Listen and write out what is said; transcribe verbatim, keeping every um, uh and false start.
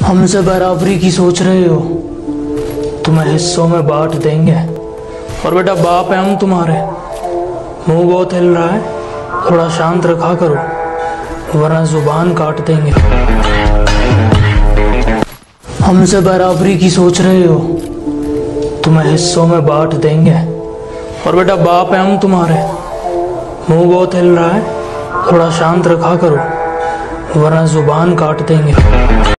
हमसे बराबरी की सोच रहे हो, तुम्हें हिस्सों में बांट देंगे। और बेटा बाप है हम तुम्हारे। मुंह बहुत हिल रहा है, थोड़ा शांत रखा करो वरना जुबान काट देंगे। हमसे बराबरी की सोच रहे हो, तुम्हें हिस्सों में बांट देंगे। और बेटा बाप है हम तुम्हारे। मुंह बहुत हिल रहा है, थोड़ा शांत रखा करो वरना जुबान काट देंगे।